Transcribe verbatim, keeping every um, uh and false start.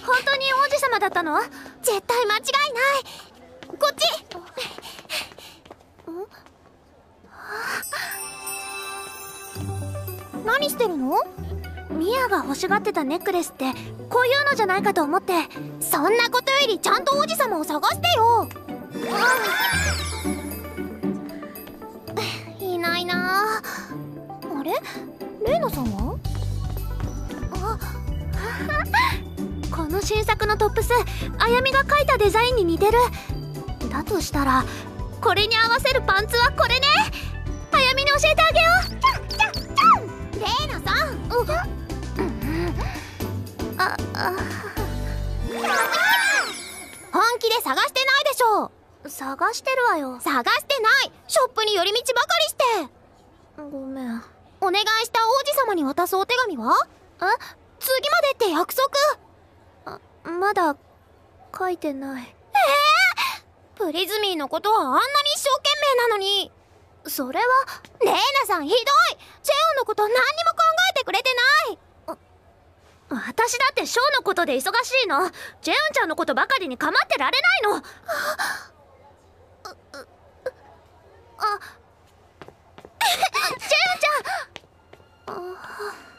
本当に王子様だったの？ 絶対間違いない。こっち。 何してるの？ミアが欲しがってたネックレスってこういうのじゃないかと思って。 そんなことよりちゃんと王子様を探してよ。いないな。 あれ？レイナさんは？ あこの新作のトップス、あやみが描いたデザインに似てる。だとしたらこれに合わせるパンツはこれね。あやみに教えてあげよう。 ちゃんちゃんちゃん。レイナさん。うああ本気で探してないでしょ。 探してるわよ。 探してない。ショップに寄り道ばかりして。 ごめん。 お願いした王子様に渡すお手紙は？ え？ 次までって約束。 あ、まだ書いてない。 ええー、プリズミーのことはあんなに一生懸命なのに。 それはレイナさんひどい。チェオンのこと何にも考えてくれてない。 私だってショーのことで忙しいの。ジェウンちゃんのことばかりに構ってられないの。あ、ジェウンちゃん。あ